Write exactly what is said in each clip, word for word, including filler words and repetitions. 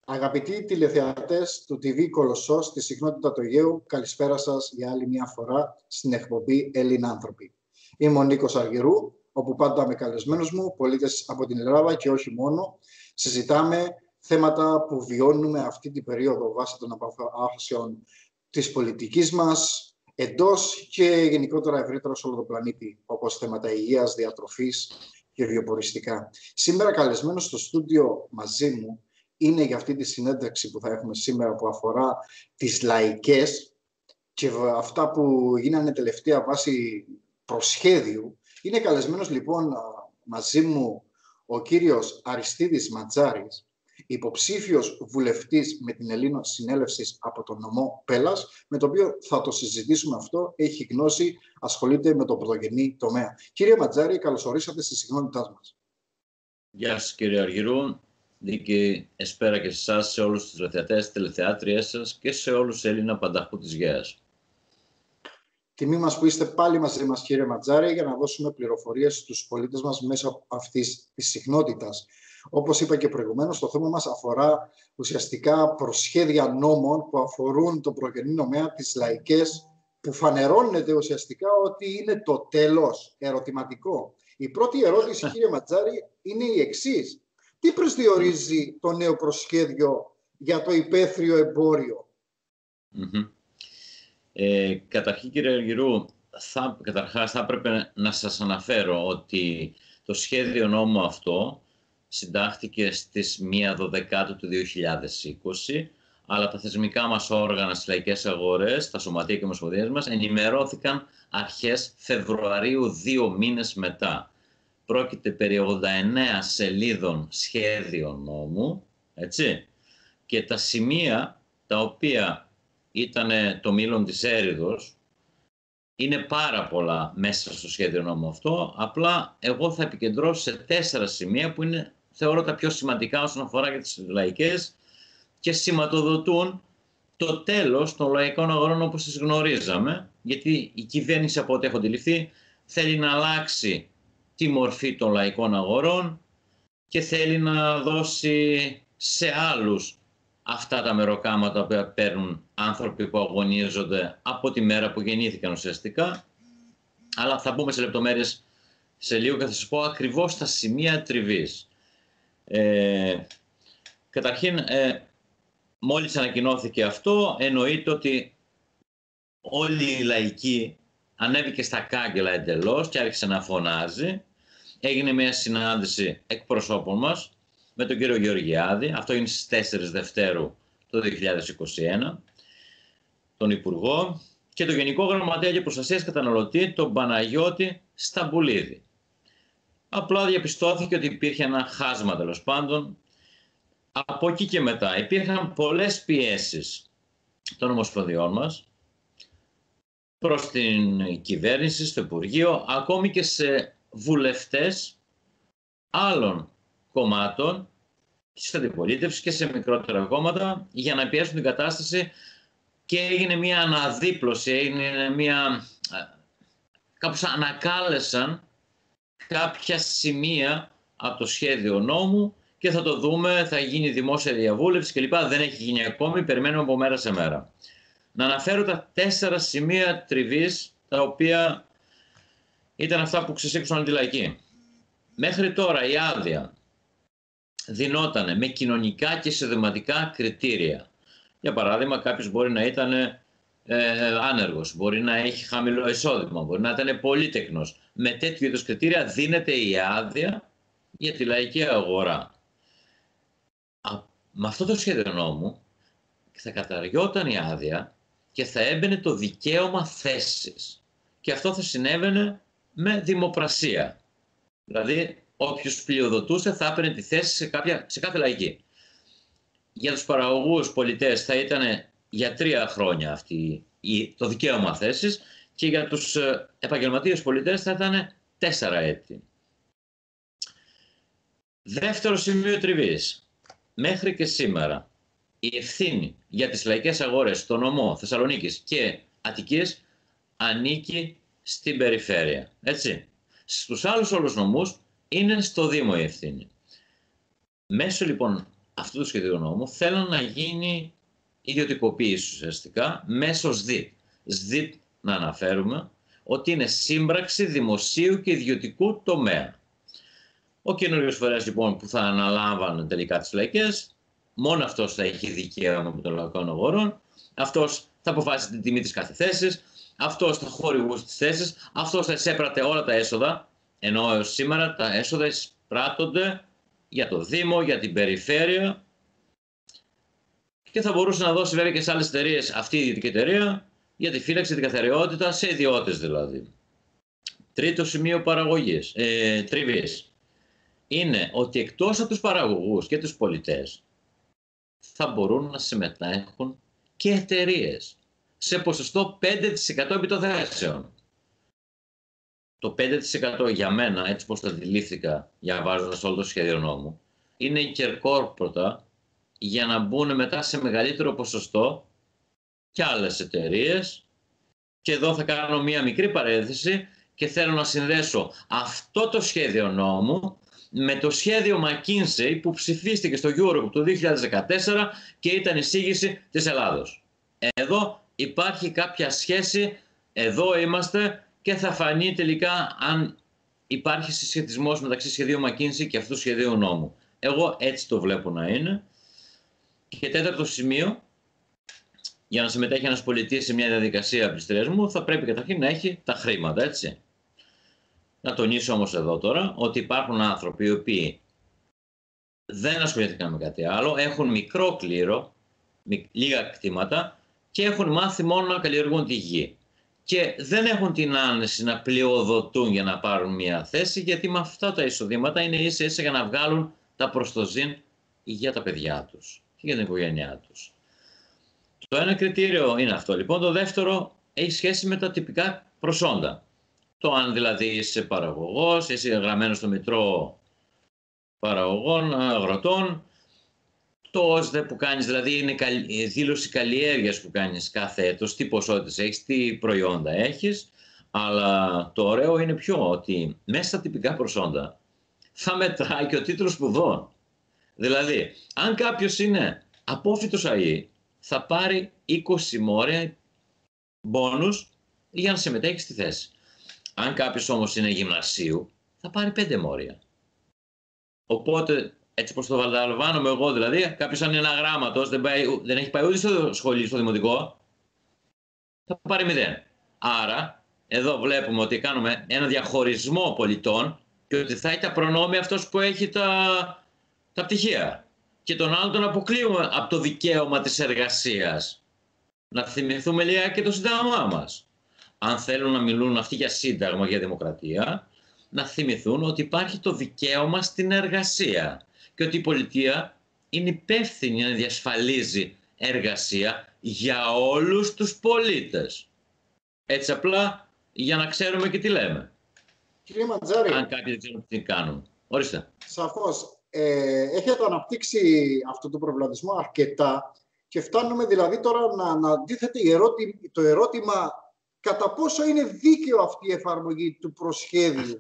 Αγαπητοί τηλεθεατές του τι βι Κολοσσός στη συχνότητα του Αιγαίου, καλησπέρα σας για άλλη μια φορά στην εκπομπή Ελληνάνθρωποι. Είμαι ο Νίκος Αργυρού, όπου πάντα με καλεσμένους μου, πολίτες από την Ελλάδα και όχι μόνο, συζητάμε θέματα που βιώνουμε αυτή την περίοδο βάσει των αποφάσεων της πολιτικής μας, εντός και γενικότερα ευρύτερα σε όλο το πλανήτη, όπως θέματα υγείας, διατροφής και βιοποριστικά. Σήμερα καλεσμένος στο στούντιο μαζί μου είναι για αυτή τη συνέντευξη που θα έχουμε σήμερα που αφορά τις λαϊκές και αυτά που γίνανε τελευταία βάση προσχέδιου. Είναι καλεσμένος λοιπόν μαζί μου ο κύριος Αριστίδης Ματζάρης, υποψήφιος βουλευτής με την Ελλήνο Συνέλευσης από τον νομό Πέλλας, με το οποίο θα το συζητήσουμε αυτό, έχει γνώση, ασχολείται με το πρωτογενή τομέα. Κύριε Ματζάρη, καλωσορίσατε στη συχνότητά μας. Γεια σας κύριε Αργυρού, δίκη εσπέρα και σε εσάς, σε όλους τους τηλεθεατές, τηλεθεάτριές σας και σε όλους τους Έλληνα πανταχού της Γαίας. Τιμή μας που είστε πάλι μαζί μας κύριε Ματζάρη για να δώσουμε πληροφορίες στους πολίτες μας μέσω αυτής της συχνότητας. Όπως είπα και προηγουμένως, το θέμα μας αφορά ουσιαστικά προσχέδια νόμων που αφορούν το προγενή νομέα, τις λαϊκές, που φανερώνεται ουσιαστικά ότι είναι το τέλος, ερωτηματικό. Η πρώτη ερώτηση, κύριε Ματζάρη, είναι η εξής. Τι προσδιορίζει το νέο προσχέδιο για το υπαίθριο εμπόριο? Mm-hmm. Ε, καταρχήν, κύριε Αργυρού, θα, καταρχάς θα έπρεπε να σας αναφέρω ότι το σχέδιο νόμου αυτό συντάχθηκε στις μία Δωδεκάτου του δύο χιλιάδες είκοσι, αλλά τα θεσμικά μας όργανα στις λαϊκές αγορές, τα σωματεία και ομοσπονδίες μας, ενημερώθηκαν αρχές Φεβρουαρίου, δύο μήνες μετά. Πρόκειται περί ογδόντα εννέα σελίδων σχέδιο νόμου, έτσι, και τα σημεία τα οποία ήταν το μήλον της έριδος, είναι πάρα πολλά μέσα στο σχέδιο νόμου αυτό, απλά εγώ θα επικεντρώσω σε τέσσερα σημεία που είναι, θεωρώ, τα πιο σημαντικά όσον αφορά για τις λαϊκές και σηματοδοτούν το τέλος των λαϊκών αγορών όπως τις γνωρίζαμε, γιατί η κυβέρνηση, από ό,τι έχω αντιληφθεί, θέλει να αλλάξει τη μορφή των λαϊκών αγορών και θέλει να δώσει σε άλλους αυτά τα μεροκάματα που παίρνουν άνθρωποι που αγωνίζονται από τη μέρα που γεννήθηκαν ουσιαστικά. Αλλά θα μπούμε σε λεπτομέρειες σε λίγο και θα σας πω ακριβώς τα σημεία τριβής. Ε, καταρχήν, ε, μόλις ανακοινώθηκε αυτό, εννοείται ότι όλη η λαϊκή ανέβηκε στα κάγκελα εντελώς και άρχισε να φωνάζει. Έγινε μια συνάντηση εκπροσώπων μας με τον κύριο Γεωργιάδη, αυτό είναι στις τέσσερις Δευτέρου το δύο χιλιάδες είκοσι ένα, τον Υπουργό και τον Γενικό Γραμματέα για Προστασίας Καταναλωτή, τον Παναγιώτη Σταμπουλίδη. Απλά διαπιστώθηκε ότι υπήρχε ένα χάσμα, τέλος πάντων. Από εκεί και μετά υπήρχαν πολλές πιέσεις των ομοσπονδιών μας προς την κυβέρνηση, στο Υπουργείο, ακόμη και σε βουλευτές άλλων κομμάτων της αντιπολίτευσης και σε μικρότερα κόμματα για να πιέσουν την κατάσταση και έγινε μια αναδίπλωση, έγινε μια... κάπως ανακάλεσαν κάποια σημεία από το σχέδιο νόμου και θα το δούμε, θα γίνει δημόσια διαβούλευση κλπ. Δεν έχει γίνει ακόμη, περιμένουμε από μέρα σε μέρα. Να αναφέρω τα τέσσερα σημεία τριβής, τα οποία ήταν αυτά που ξεσήκωσαν τη λαϊκή. Μέχρι τώρα η άδεια δινόταν με κοινωνικά και εισοδηματικά κριτήρια. Για παράδειγμα, κάποιος μπορεί να ήταν ε, άνεργος, μπορεί να έχει χαμηλό εισόδημα, μπορεί να ήταν πολύτεκνος. Με τέτοιου είδους κριτήρια δίνεται η άδεια για τη λαϊκή αγορά. Α, με αυτό το σχέδιο νόμου θα καταργιόταν η άδεια και θα έμπαινε το δικαίωμα θέσης. Και αυτό θα συνέβαινε με δημοπρασία. Δηλαδή, όποιος πλειοδοτούσε θα έπαιρνε τη θέση σε, κάποια, σε κάθε λαϊκή. Για τους παραγωγούς πολιτές θα ήταν για τρία χρόνια αυτή, το δικαίωμα θέσης και για τους επαγγελματίες πολιτές θα ήταν τέσσερα έτη. Δεύτερο σημείο τριβής. Μέχρι και σήμερα η ευθύνη για τις λαϊκές αγορές στο νομό Θεσσαλονίκης και Αττικής ανήκει στην περιφέρεια. Έτσι. Στους άλλους όλους νομούς είναι στο Δήμο η ευθύνη. Μέσω λοιπόν αυτού του σχεδίου νόμου θέλουν να γίνει ιδιωτικοποίηση ουσιαστικά μέσω ΣΔΙΤ. ΣΔΙΤ, να αναφέρουμε, ότι είναι σύμπραξη δημοσίου και ιδιωτικού τομέα. Ο καινούργιος φορέας λοιπόν που θα αναλάμβανε τελικά τις φυλακές, μόνο αυτός θα έχει δικαίωμα από των λαϊκών αγορών, αυτός θα αποφάσισε την τιμή της κάθε θέσης, αυτός θα χορηγούσε τις θέσεις, αυτός θα εισέπρατε όλα τα έσοδα, ενώ έως σήμερα τα έσοδα εισπράττονται για το Δήμο, για την περιφέρεια και θα μπορούσε να δώσει βέβαια και σε άλλες εταιρείες αυτή η ιδιωτική εταιρεία για τη φύλαξη, την καθαριότητα, σε ιδιώτες δηλαδή. Τρίτο σημείο παραγωγής, ε, τριβής, είναι ότι εκτός από τους παραγωγούς και τους πολιτές θα μπορούν να συμμετέχουν και εταιρείες σε ποσοστό πέντε τοις εκατό επί των θέσεων. Το πέντε τοις εκατό για μένα, έτσι πως το αντιλήφθηκα διαβάζοντας όλο το σχέδιο νόμου, είναι η κερκόρποτα για να μπουν μετά σε μεγαλύτερο ποσοστό και άλλες εταιρείες. Και εδώ θα κάνω μία μικρή παρένθεση και θέλω να συνδέσω αυτό το σχέδιο νόμου με το σχέδιο McKinsey που ψηφίστηκε στο Eurogroup το δύο χιλιάδες δεκατέσσερα και ήταν εισήγηση της Ελλάδος. Εδώ υπάρχει κάποια σχέση, εδώ είμαστε και θα φανεί τελικά αν υπάρχει συσχετισμός μεταξύ σχεδίου McKinsey και αυτού του σχεδίου νόμου. Εγώ έτσι το βλέπω να είναι. Και τέταρτο σημείο, για να συμμετέχει ένας πολιτής σε μια διαδικασία πληστηριασμού θα πρέπει καταρχήν να έχει τα χρήματα, έτσι. Να τονίσω όμως εδώ τώρα ότι υπάρχουν άνθρωποι οι οποίοι δεν ασχολήθηκαν με κάτι άλλο, έχουν μικρό κλήρο, λίγα κτήματα και έχουν μάθει μόνο να καλλιεργούν τη γη. Και δεν έχουν την άνεση να πλειοδοτούν για να πάρουν μια θέση, γιατί με αυτά τα εισοδήματα είναι ίσα ίσα για να βγάλουν τα προστοζήν για τα παιδιά τους και για την οικογένειά τους. Το ένα κριτήριο είναι αυτό. Λοιπόν, το δεύτερο έχει σχέση με τα τυπικά προσόντα. Το αν δηλαδή είσαι παραγωγός, είσαι γραμμένος στο Μητρό Παραγωγών, Αγροτών, το ΩΣΔΕ που κάνεις, δηλαδή είναι η δήλωση καλλιέργειας που κάνεις κάθε έτος, τι ποσότητες έχεις, τι προϊόντα έχεις, αλλά το ωραίο είναι ποιο, ότι μέσα στα τυπικά προσόντα θα μετράει και ο τίτλος σπουδών. Δηλαδή, αν κάποιος είναι απόφοιτος ΑΕ, θα πάρει είκοσι μόρια μπόνους για να συμμετέχει στη θέση. Αν κάποιος όμως είναι γυμνασίου, θα πάρει πέντε μόρια. Οπότε, έτσι πως το βαλταλαμβάνομαι εγώ δηλαδή, κάποιος αν είναι αγράμματος, δεν, δεν έχει πάει ούτε στο σχολείο, στο δημοτικό, θα πάρει μηδέν. Άρα, εδώ βλέπουμε ότι κάνουμε ένα διαχωρισμό πολιτών και ότι θα έχει τα προνόμια αυτός που έχει τα, τα πτυχία. Και τον άλλο τον αποκλείουμε από το δικαίωμα της εργασίας. Να θυμηθούμε λίγα και το σύνταγμά μας. Αν θέλουν να μιλούν αυτοί για σύνταγμα, για δημοκρατία, να θυμηθούν ότι υπάρχει το δικαίωμα στην εργασία και ότι η πολιτεία είναι υπεύθυνη να διασφαλίζει εργασία για όλους τους πολίτες. Έτσι απλά για να ξέρουμε και τι λέμε. Κύριε Μαντζάρη, αν κάποιοι δεν ξέρουν τι κάνουν. Ορίστε. Σαφώς. Ε, έχετε αναπτύξει αυτό το προβληματισμό αρκετά και φτάνουμε δηλαδή τώρα να, να αντίθεται το ερώτημα κατά πόσο είναι δίκαιο αυτή η εφαρμογή του προσχέδιου.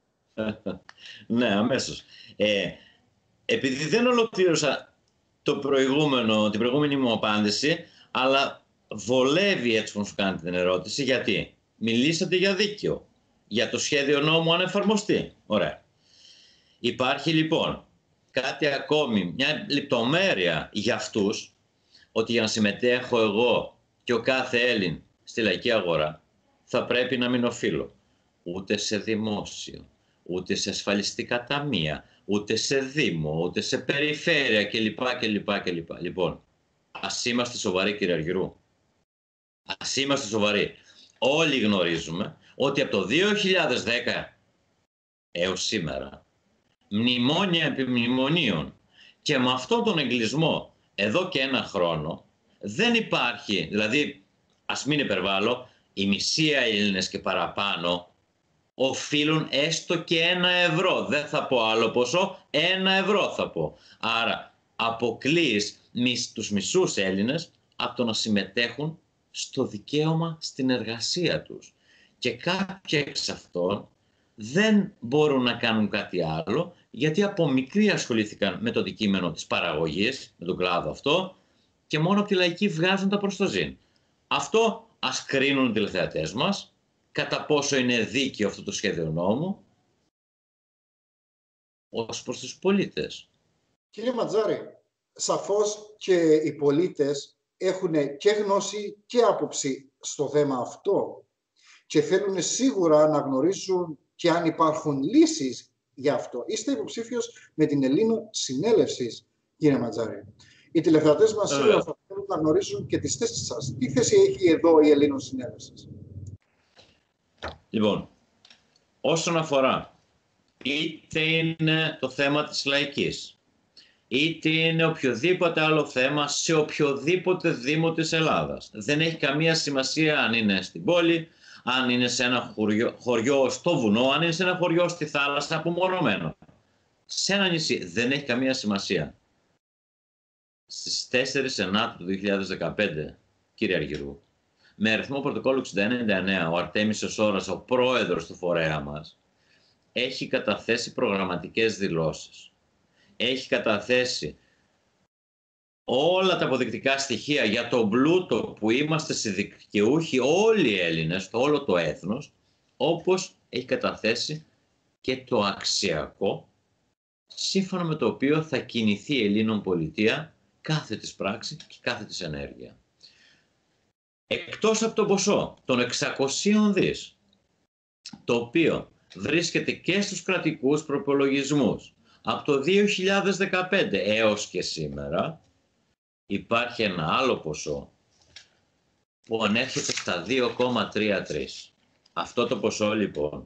Ναι, αμέσως. Ε, επειδή δεν ολοκλήρωσα το προηγούμενο, την προηγούμενη μου απάντηση, αλλά βολεύει έτσι που σου κάνετε την ερώτηση, γιατί μιλήσατε για δίκαιο, για το σχέδιο νόμου αν εφαρμοστεί. Ωραία. Υπάρχει λοιπόν κάτι ακόμη, μια λεπτομέρεια για αυτούς, ότι για να συμμετέχω εγώ και ο κάθε Έλλην στη λαϊκή αγορά, θα πρέπει να μην οφείλω ούτε σε δημόσιο, ούτε σε ασφαλιστικά ταμεία, ούτε σε δήμο, ούτε σε περιφέρεια κλπ. κλπ, κλπ. Λοιπόν, ας είμαστε σοβαροί, κύριε Αργυρού. Ας είμαστε σοβαροί. Όλοι γνωρίζουμε ότι από το δύο χιλιάδες δέκα έως σήμερα, μνημόνια επί μνημονίων και με αυτόν τον εγκλισμό εδώ και ένα χρόνο, δεν υπάρχει, δηλαδή ας μην υπερβάλλω, οι μισοί Έλληνες και παραπάνω οφείλουν έστω και ένα ευρώ. Δεν θα πω άλλο ποσό, ένα ευρώ θα πω. Άρα αποκλείεις τους μισούς Έλληνες από το να συμμετέχουν στο δικαίωμα στην εργασία τους. Και κάποιοι εξ αυτών δεν μπορούν να κάνουν κάτι άλλο, γιατί από μικροί ασχολήθηκαν με το αντικείμενο της παραγωγής, με τον κλάδο αυτό, και μόνο από τη λαϊκή βγάζουν τα προς το ζήν. Αυτό ας κρίνουν οι τηλεθεατές μας, κατά πόσο είναι δίκαιο αυτό το σχέδιο νόμου, ως προς τους πολίτες. Κύριε Ματζάρη, σαφώς και οι πολίτες έχουν και γνώση και άποψη στο θέμα αυτό και θέλουν σίγουρα να γνωρίζουν και αν υπάρχουν λύσεις για αυτό. Είστε υποψήφιος με την Ελλήνο Συνέλευση, κύριε Ματζάρη. Οι τηλεθεατές μας σίγουρα θα θέλουν να γνωρίζουν και τις θέσεις σας. Τι θέση έχει εδώ η Ελλήνο Συνέλευση? Λοιπόν, όσον αφορά είτε είναι το θέμα της λαϊκής, είτε είναι οποιοδήποτε άλλο θέμα σε οποιοδήποτε δήμο της Ελλάδας. Δεν έχει καμία σημασία αν είναι στην πόλη, αν είναι σε ένα χωριό, χωριό στο βουνό, αν είναι σε ένα χωριό στη θάλασσα απομονωμένο. Σε ένα νησί δεν έχει καμία σημασία. Στις τέσσερις Ενάτου του δύο χιλιάδες δεκαπέντε, κύριε Αργυρού, με αριθμό πρωτοκόλλου εξήντα ένα ενενήντα εννέα, ο Αρτέμις Ωσόρας, ο πρόεδρος του φορέα μας, έχει καταθέσει προγραμματικές δηλώσεις. Έχει καταθέσει όλα τα αποδεικτικά στοιχεία για τον πλούτο που είμαστε συνδικαιούχοι όλοι οι Έλληνες, το όλο το έθνος, όπως έχει καταθέσει και το αξιακό, σύμφωνα με το οποίο θα κινηθεί η Ελλήνων πολιτεία κάθε της πράξη και κάθε της ενέργεια. Εκτός από το ποσό των εξακοσίων δις, το οποίο βρίσκεται και στους κρατικούς προπολογισμούς, από το δύο χιλιάδες δεκαπέντε έως και σήμερα, υπάρχει ένα άλλο ποσό που ανέρχεται στα δύο κόμμα τριάντα τρία. Αυτό το ποσό λοιπόν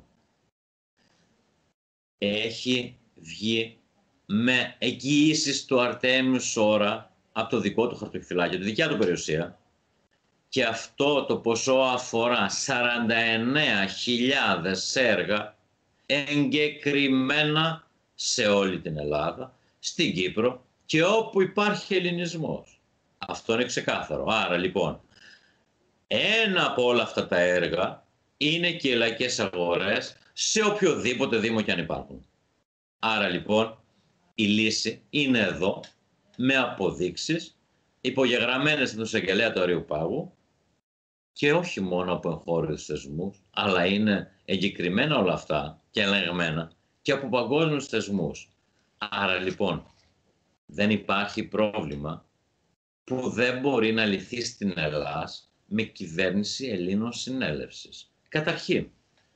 έχει βγει με εγγυήσεις του Αρτέμιου Σόρα από το δικό του χαρτοφυλάκιο, τη δικιά του περιουσία, και αυτό το ποσό αφορά σαράντα εννέα χιλιάδες έργα εγκεκριμένα σε όλη την Ελλάδα, στην Κύπρο και όπου υπάρχει ελληνισμός. Αυτό είναι ξεκάθαρο. Άρα λοιπόν, ένα από όλα αυτά τα έργα είναι και οι λαϊκές αγορές σε οποιοδήποτε δήμο και αν υπάρχουν. Άρα λοιπόν, η λύση είναι εδώ, με αποδείξεις, υπογεγραμμένες στον εισαγγελέα του Αριού Πάγου, και όχι μόνο από εγχώριους θεσμούς, αλλά είναι εγκεκριμένα όλα αυτά και ελεγμένα και από παγκόσμιους θεσμούς. Άρα λοιπόν, δεν υπάρχει πρόβλημα που δεν μπορεί να λυθεί στην Ελλάδα με κυβέρνηση Ελλήνων Συνέλευσης. Καταρχήν,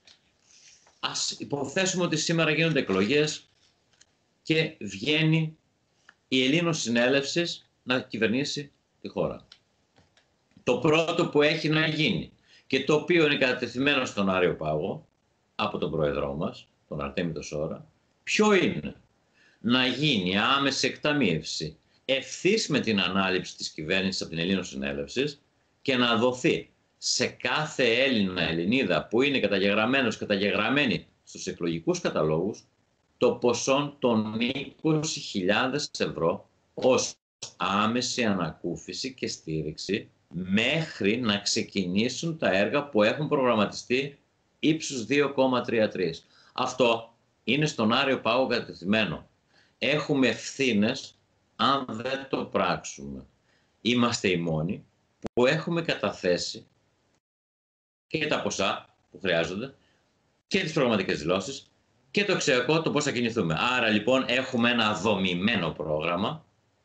ας υποθέσουμε ότι σήμερα γίνονται εκλογές και βγαίνει η Ελλήνων Συνέλευσης να κυβερνήσει τη χώρα. Το πρώτο που έχει να γίνει και το οποίο είναι κατατεθειμένο στον Άριο Πάγο από τον πρόεδρό μας, τον Αρτέμι Ωσόρα, ποιο είναι? Να γίνει άμεση εκταμείευση ευθύς με την ανάληψη της κυβέρνησης από την Ελλήνων Συνέλευσης και να δοθεί σε κάθε Έλληνα, Ελληνίδα που είναι καταγεγραμμένος, καταγεγραμμένη στους εκλογικούς καταλόγους, το ποσό των είκοσι χιλιάδες ευρώ ως άμεση ανακούφιση και στήριξη μέχρι να ξεκινήσουν τα έργα που έχουν προγραμματιστεί ύψους δύο κόμμα τριάντα τρία. Αυτό είναι στον Άριο Πάγο κατευθυμένο. Έχουμε ευθύνες αν δεν το πράξουμε. Είμαστε οι μόνοι που έχουμε καταθέσει και τα ποσά που χρειάζονται και τις προγραμματικές δηλώσεις και το αξιακό, το πώς θα κινηθούμε. Άρα λοιπόν έχουμε ένα δομημένο πρόγραμμα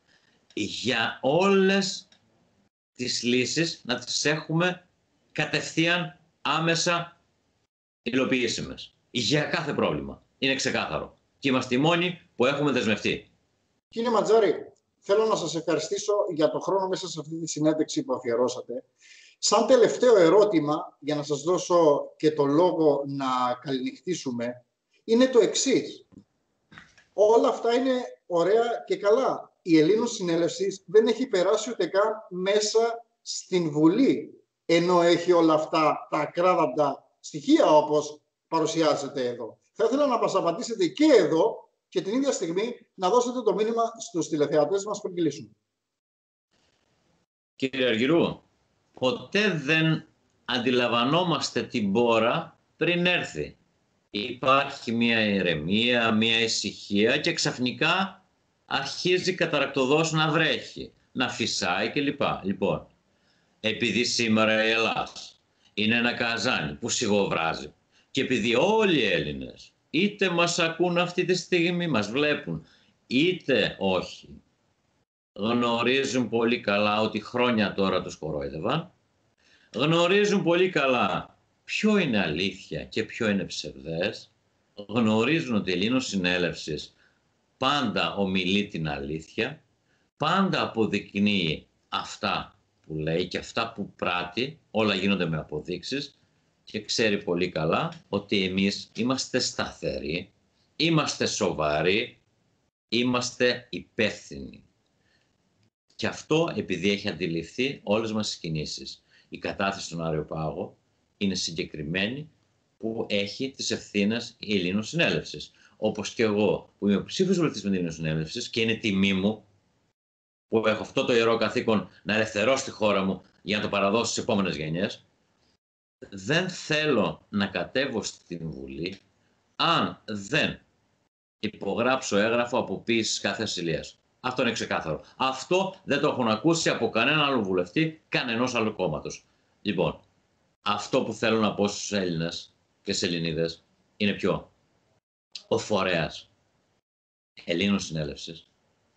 για όλες τις λύσεις να τις έχουμε κατευθείαν άμεσα υλοποιήσιμες. Για κάθε πρόβλημα. Είναι ξεκάθαρο. Και είμαστε οι μόνοι που έχουμε δεσμευτεί. Κύριε Ματζάρη, θέλω να σας ευχαριστήσω για το χρόνο μέσα σε αυτή τη συνέντευξη που αφιερώσατε. Σαν τελευταίο ερώτημα, για να σας δώσω και το λόγο να καληνυχτήσουμε, είναι το εξής. Όλα αυτά είναι ωραία και καλά. Η Ελλήνων Συνέλευση δεν έχει περάσει ούτε καν μέσα στην Βουλή, ενώ έχει όλα αυτά τα ακράδαντα στοιχεία όπως παρουσιάζεται εδώ. Θα ήθελα να μας απαντήσετε και εδώ και την ίδια στιγμή να δώσετε το μήνυμα στους τηλεθεατές μας πριν κλείσουν. Κύριε Αργυρού, ποτέ δεν αντιλαμβανόμαστε την πόρα πριν έρθει. υπάρχει μια ηρεμία, μια ησυχία και ξαφνικά αρχίζει καταρακτωδώς να βρέχει, να φυσάει κλπ. Λοιπόν, επειδή σήμερα η Ελλάδα είναι ένα καζάνι που σιγοβράζει και επειδή όλοι οι Έλληνες είτε μας ακούν αυτή τη στιγμή, μας βλέπουν, είτε όχι, γνωρίζουν πολύ καλά ότι χρόνια τώρα τους κορόιδευαν, γνωρίζουν πολύ καλά ποιο είναι αλήθεια και ποιο είναι ψευδές, γνωρίζουν ότι η Ελλήνος Συνέλευσης πάντα ομιλεί την αλήθεια, πάντα αποδεικνύει αυτά που λέει και αυτά που πράττει, όλα γίνονται με αποδείξεις και ξέρει πολύ καλά ότι εμείς είμαστε σταθεροί, είμαστε σοβαροί, είμαστε υπεύθυνοι. Και αυτό επειδή έχει αντιληφθεί όλες μας τις κινήσεις. Η κατάθεση στον Αριοπάγο είναι συγκεκριμένη που έχει τις ευθύνες η Ελλήνος Συνέλευσης. Όπως και εγώ που είμαι ψήφιος βουλευτής με την Ελλήνος Συνέλευσης και είναι τιμή μου που έχω αυτό το ιερό καθήκον να ελευθερώσω τη χώρα μου για να το παραδώσω στις επόμενες γενιές, δεν θέλω να κατέβω στην Βουλή αν δεν υπογράψω έγγραφο αποποίησης κάθε ασυλίας. Αυτό είναι ξεκάθαρο. Αυτό δεν το έχουν ακούσει από κανέναν άλλο βουλευτή, κανενός άλλου κόμματος. Λοιπόν, αυτό που θέλω να πω στους Έλληνες και στις Ελληνίδες είναι ποιο? Ο φορέας Ελλήνων Συνέλευσης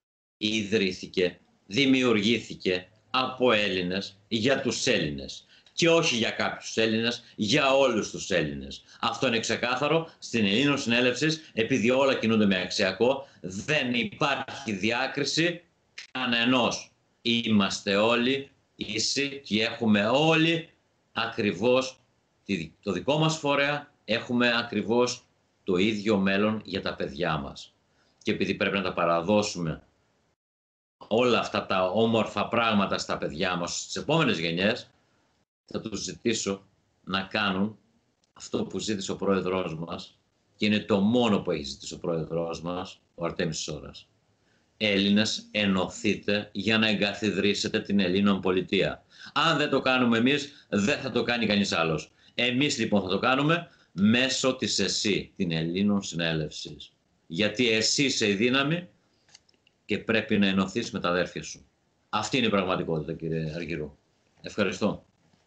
ιδρύθηκε, δημιουργήθηκε από Έλληνες για τους Έλληνες. Και όχι για κάποιους Έλληνες, για όλους τους Έλληνες. Αυτό είναι ξεκάθαρο στην Ελλήνων Συνέλευσης, επειδή όλα κινούνται με αξιακό, δεν υπάρχει διάκριση κανενός. Είμαστε όλοι ίσοι και έχουμε όλοι ακριβώς το δικό μας φορέα, έχουμε ακριβώς το ίδιο μέλλον για τα παιδιά μας. Και επειδή πρέπει να τα παραδώσουμε όλα αυτά τα όμορφα πράγματα στα παιδιά μας, στις επόμενες γενιές, θα τους ζητήσω να κάνουν αυτό που ζήτησε ο πρόεδρός μας και είναι το μόνο που έχει ζητήσει ο πρόεδρός μας, ο Αρτέμις Σόρας. Έλληνες, ενωθείτε για να εγκαθιδρύσετε την Ελλήνων πολιτεία. Αν δεν το κάνουμε εμείς, δεν θα το κάνει κανείς άλλος. Εμείς λοιπόν θα το κάνουμε μέσω της ΕΣΥ, την Ελλήνων Συνέλευσης. Γιατί εσύ είσαι η δύναμη και πρέπει να ενωθείς με τα αδέρφια σου. Αυτή είναι η πραγματικότητα, κύριε Αργυρού. Ευχαριστώ.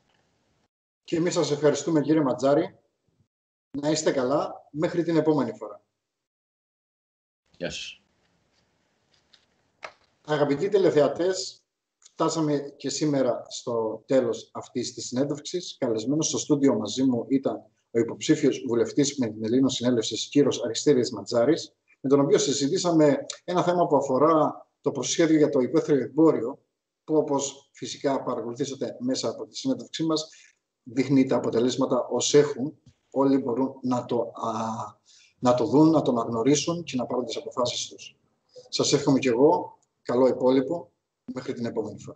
Και εμείς σας ευχαριστούμε, κύριε Ματζάρη. Να είστε καλά μέχρι την επόμενη φορά. Γεια σας. Αγαπητοί τηλεθεατές, φτάσαμε και σήμερα στο τέλος αυτής της συνέντευξης. Καλεσμένος στο στούντιο μαζί μου ήταν ο υποψήφιος βουλευτής με την Ελλήνων Συνέλευσης, κύριος Αριστείδης Ματζάρης, με τον οποίο συζητήσαμε ένα θέμα που αφορά το προσχέδιο για το υπαίθριο εμπόριο, που όπως φυσικά παρακολουθήσατε μέσα από τη συνέντευξή μας, δείχνει τα αποτελέσματα ως έχουν. Όλοι μπορούν να το, α, να το δουν, να το αναγνωρίσουν και να πάρουν τις αποφάσεις τους. Σας εύχομαι κι εγώ καλό υπόλοιπο μέχρι την επόμενη φορά.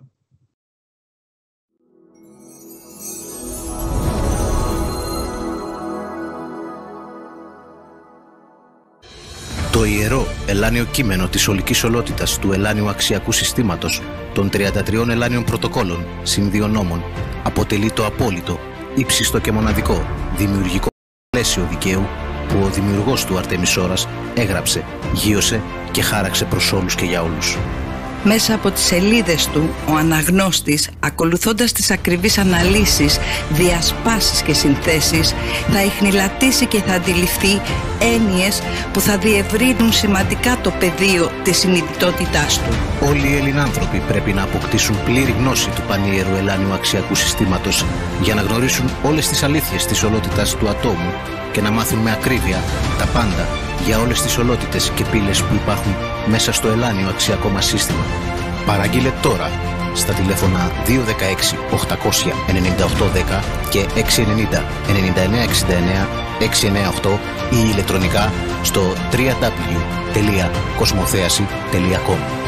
Το ιερό ελάνιο κείμενο της ολικής ολότητας του ελάνιου αξιακού συστήματος των τριάντα τριών ελάνιων πρωτοκόλων συν δύο νόμων αποτελεί το απόλυτο, ύψιστο και μοναδικό δημιουργικό πλαίσιο δικαίου που ο δημιουργός του Αρτέμις Σόρας έγραψε, γείωσε και χάραξε προς όλους και για όλους. Μέσα από τις σελίδες του, ο αναγνώστης, ακολουθώντας τις ακριβείς αναλύσεις, διασπάσεις και συνθέσεις, θα ιχνηλατήσει και θα αντιληφθεί έννοιες που θα διευρύνουν σημαντικά το πεδίο της συνειδητότητάς του. Όλοι οι Ελληνάνθρωποι πρέπει να αποκτήσουν πλήρη γνώση του πανιέρου ελάνιου αξιακού συστήματος για να γνωρίσουν όλες τις αλήθειες της ολότητας του ατόμου και να μάθουν με ακρίβεια τα πάντα για όλες τις ολότητες και πύλες που υπάρχουν μέσα στο ελάνιο αξιακό μας σύστημα. Παραγγείλε τώρα στα τηλέφωνα δύο ένα έξι οκτακόσια ενενήντα οκτώ δέκα και έξι ενενήντα ενενήντα εννέα εξήντα εννέα έξι εννέα οκτώ ή ηλεκτρονικά στο double-u double-u double-u τελεία κοσμοθέαση τελεία com.